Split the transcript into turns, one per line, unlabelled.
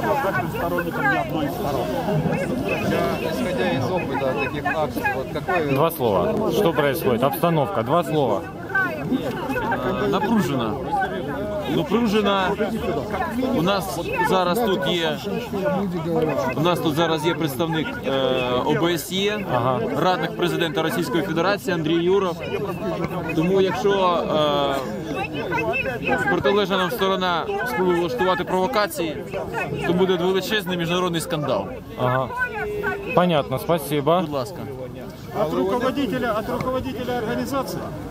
стать сторонником ни одной из сторон.
Исходя из опыта таких акций, вот какой...
Два слова. Что происходит? Обстановка. Два слова.
Напружена. Напружена. У нас зараз тут є представник ОБСЄ, радник президента Російської Федерації Андрій Юров. Тому якщо протилежна нам сторона спробує влаштувати провокації, то буде величезний міжнародний скандал.
Ага. Понятно, спасибо.
Будь ласка.
От руководителя организации